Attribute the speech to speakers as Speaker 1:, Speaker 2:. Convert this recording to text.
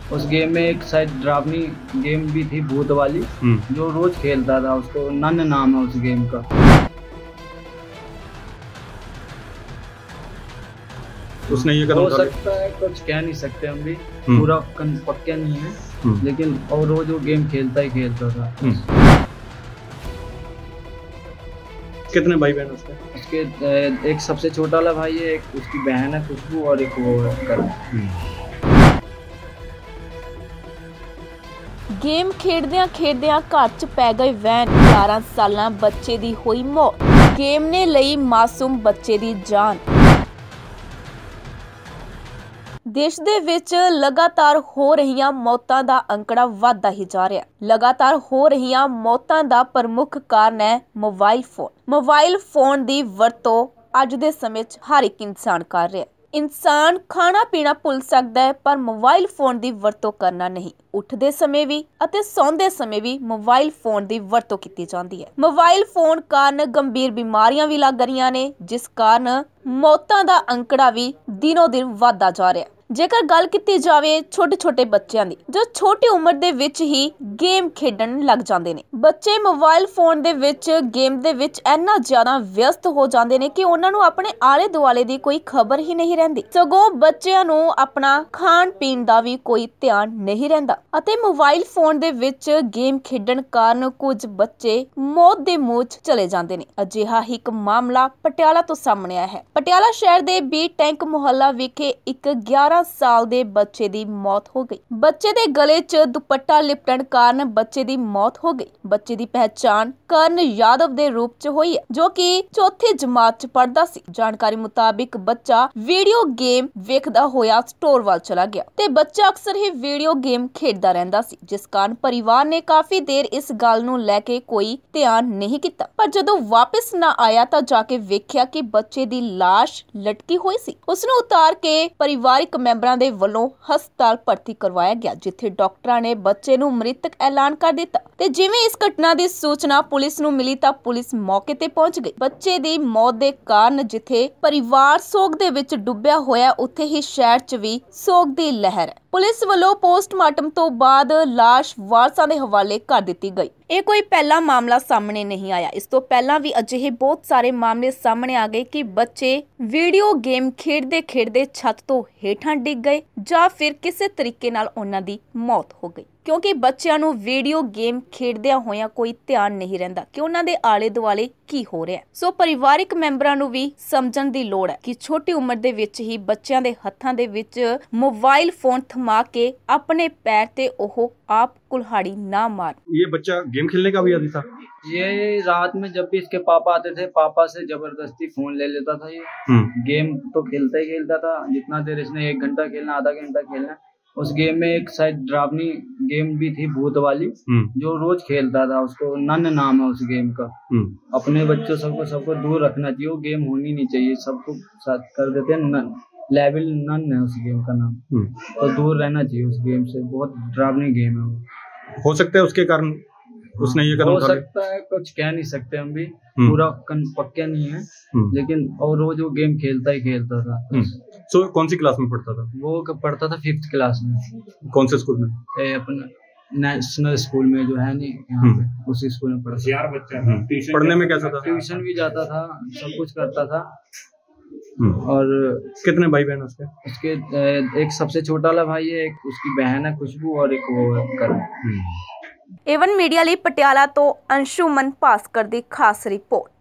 Speaker 1: उस गेम में एक शायद डरावनी गेम भी थी, भूत वाली, जो रोज खेलता था। उसको नन नाम है उस गेम का।
Speaker 2: उसने ये कदम
Speaker 1: हो
Speaker 2: उठा लिया।
Speaker 1: सकता है, कुछ कह नहीं सकते हम भी, पूरा पक्का नहीं है, लेकिन और रोज वो गेम खेलता ही खेलता था।
Speaker 2: कितने भाई बहन उसके?
Speaker 1: उसके एक सबसे छोटा वाला भाई है, एक उसकी बहन है खुशबू, और एक वो है करण।
Speaker 3: गेम खेडदिਆਂ घर च पै गई वैन, 11 सालां बच्चे दी होई मौत। गेम ने लई मासूम बच्चे दी जान। देश दे विच लगातार हो रहीਆਂ मौतां दा अंकड़ा ਵਧਦਾ ही जा रहा है। लगातार हो रहीਆਂ मौतां दा प्रमुख कारण है मोबाइल फोन। मोबाइल फोन दी वरतों अज दे समय च हर एक इंसान कर रहा है। इंसान खाना पीना भुल सकता है, पर मोबाइल फोन की वरतों करना नहीं। उठते समय भी अते सौंदे समय भी मोबाइल फोन की वरतों की जाती है। मोबाइल फोन कारण गंभीर बीमारियां भी लग रही ने, जिस कारण मौतां दा अंकड़ा भी दिनों दिन ਵਧਦਾ जा रहा है। जेकर गल की जाए छोटे छोटे बच्चों की, जो छोटी उम्र दे विच ही गेम खेडन लग जाते हैं। बच्चे मोबाइल फोन दे विच गेम दे विच इन्ना ज्यादा व्यस्त हो जाते हैं कि उन्होंने अपने आले दुआले की कोई खबर ही नहीं रहती। सगों बच्चों को अपना खान पीन का भी कोई ध्यान नहीं रहता। अते मोबाइल फोन दे विच गेम खेडन कारण कुछ बच्चे मौत दे मुंह च चले जाते हैं। अजिहा ही एक मामला पटियाला तो सामने आया है। पटियाला शहर दे बी टैंक मुहल्ला विखे एक 11 साल दे बच्चे दी मौत हो गई। बच्चे दे गले च दुपट्टा लिपटन कारण बच्चे दी मौत हो गई। बच्चे दी पहचान करण यादव दे रूप च हुई है, जो कि चौथी जमात च पढ़दा सी। जानकारी मुताबिक बच्चा वीडियो गेम वेखदा होया स्टोर वाल चला गया ते बच्चा अक्सर ही वीडियो गेम खेडदा रहंदा सी, जिस कारण परिवार ने काफी देर इस गल नूं लैके कोई ध्यान नहीं किता। पर जदों वापस ना आया तां जाके वेख्या कि बच्चे दी लाश लटकी हुई सी। उसनूं उतार के परिवारिक ਮੈਂਬਰਾਂ ਦੇ ਵੱਲੋਂ ਹਸਪਤਾਲ ਭਰਤੀ ਕਰਵਾਇਆ ਗਿਆ, ਜਿੱਥੇ ਡਾਕਟਰਾਂ ਨੇ ਬੱਚੇ ਨੂੰ ਮ੍ਰਿਤਕ ਐਲਾਨ ਕਰ ਦਿੱਤਾ। ਤੇ ਜਿਵੇਂ ਇਸ ਘਟਨਾ ਦੀ ਸੂਚਨਾ ਪੁਲਿਸ ਨੂੰ ਮਿਲੀ ਤਾਂ ਪੁਲਿਸ ਮੌਕੇ ਤੇ ਪਹੁੰਚ ਗਈ। ਬੱਚੇ ਦੀ ਮੌਤ ਦੇ ਕਾਰਨ ਜਿੱਥੇ ਪਰਿਵਾਰ ਸੋਗ ਦੇ ਵਿੱਚ ਡੁੱਬਿਆ ਹੋਇਆ, ਉੱਥੇ ਹੀ ਸ਼ਹਿਰ 'ਚ ਵੀ ਸੋਗ ਦੀ ਲਹਿਰ ਹੈ। ਪੁਲਿਸ ਵੱਲੋਂ ਪੋਸਟਮਾਰਟਮ ਤੋਂ ਬਾਅਦ ਲਾਸ਼ ਵਾਰਸਾਂ ਦੇ ਹਵਾਲੇ ਕਰ ਦਿੱਤੀ ਗਈ। ਇਹ ਕੋਈ ਪਹਿਲਾ ਮਾਮਲਾ ਸਾਹਮਣੇ ਨਹੀਂ ਆਇਆ। ਇਸ ਤੋਂ ਪਹਿਲਾਂ ਵੀ ਅਜਿਹੇ ਬਹੁਤ ਸਾਰੇ ਮਾਮਲੇ ਸਾਹਮਣੇ ਆ ਗਏ ਕਿ ਬੱਚੇ ਵੀਡੀਓ ਗੇਮ ਖੇਡਦੇ ਛੱਤ ਤੋਂ ਹੇਠਾਂ ਡਿੱਗ ਗਏ ਜਾਂ ਫਿਰ ਕਿਸੇ ਤਰੀਕੇ ਨਾਲ ਉਹਨਾਂ ਦੀ ਮੌਤ ਹੋ ਗਈ, ਕਿਉਂਕਿ ਬੱਚਿਆਂ ਨੂੰ ਵੀਡੀਓ ਗੇਮ ਖੇਡਦਿਆਂ ਹੋਇਆਂ ਕੋਈ ਧਿਆਨ ਨਹੀਂ ਰਹਿੰਦਾ ਕਿ ਉਹਨਾਂ ਦੇ ਆਲੇ ਦੁਆਲੇ ਕੀ ਹੋ ਰਿਹਾ ਹੈ। ਸੋ ਪਰਿਵਾਰਿਕ ਮੈਂਬਰਾਂ ਨੂੰ ਵੀ ਸਮਝਣ ਦੀ ਲੋੜ ਹੈ ਕਿ ਛੋਟੀ ਉਮਰ ਦੇ ਵਿੱਚ ਹੀ ਬੱਚਿਆਂ ਦੇ ਹੱਥਾਂ ਦੇ ਵਿੱਚ मोबाइल फोन थमा के अपने पैर ते ओहो आप कुल्हाड़ी ना मार।
Speaker 2: ये बच्चा गेम खेलने का भी आदी था।
Speaker 1: ये रात में जब भी इसके पापा आते थे, पापा से जबरदस्ती फोन ले लेता था। ये गेम तो खेलता ही खेलता था, जितना देर इसने 1 घंटा खेलना, आधा घंटा खेलना। उस गेम में एक शायद डरावनी गेम भी थी, भूत वाली, जो रोज खेलता था। उसको नन नाम है उस गेम का। अपने बच्चों सबको दूर रखना चाहिए, वो गेम होनी नहीं चाहिए। सबको साथ कर देते हैं नन, लेवल नन है उस गेम का नाम। तो दूर रहना चाहिए उस गेम से, बहुत डरावनी गेम है वो।
Speaker 2: हो सकता है उसके कारण उसने ये कदम उठा लिया।
Speaker 1: हो सकता है, कुछ कह नहीं सकते हम भी, पूरा पक्का नहीं है, लेकिन और रोज वो गेम खेलता ही खेलता था।
Speaker 2: सो कौन सी क्लास में पढ़ता था
Speaker 1: वो? पढ़ता था 5th क्लास में।
Speaker 2: कौन से स्कूल में?
Speaker 1: अपना नेशनल स्कूल में जो है नहीं, यहाँ पे उसी स्कूल में पढ़ता था।
Speaker 2: पढ़ने में कैसा था?
Speaker 1: ट्यूशन भी जाता था, सब कुछ करता था। और
Speaker 2: कितने भाई बहन उसके?
Speaker 1: उसके एक सबसे छोटा वाला भाई है, एक उसकी बहन है खुशबू, और एक वो है करण।
Speaker 3: एवन मीडिया ਲਈ ਪਟਿਆਲਾ ਤੋਂ ਅੰਸ਼ੁਮਨ ਭਾਸਕਰ ਦੀ ਖਾਸ ਰਿਪੋर्ट।